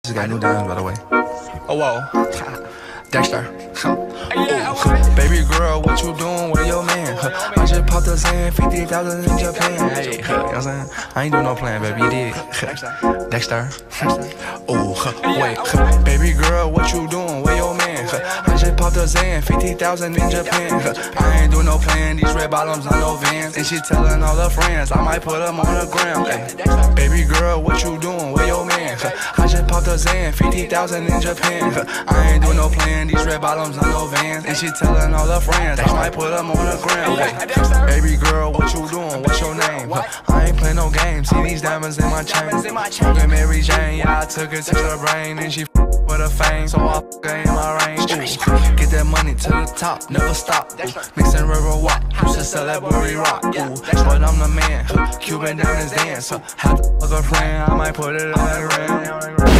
Just got new diamonds, by the way. Oh, whoa. Dexter. Baby girl, what you doing with your man? I just popped a Zan, 50,000 in Japan. Hey, you know what I'm saying? I ain't doing no plan, baby, you did. Dexter. Oh, wait. Baby girl, what you doing with your man? I just popped a Zan, 50,000 in Japan. I ain't doing no plan, these red bottoms on no Vans. And she telling all her friends, I might put them on the gram. Hey, baby girl, what you doing with your man? I just popped a Zan, 50,000 in Japan. I ain't doing no plan, these red bottoms on no Vans. And she telling all her friends, I might put them on the gram. Hey, baby girl, what you doing? What's your name? I ain't playing no games, see these diamonds in my chain. Smoking Mary Jane, yeah, I took it to the brain. And she with her fame, so I her in my range. Ooh, get that money to the top, never stop. Mixing river walk, used to sell that Bury Rock. Ooh, but I'm the man, Cuban down his dance. Have to fuck a friend, I might put it on that gram.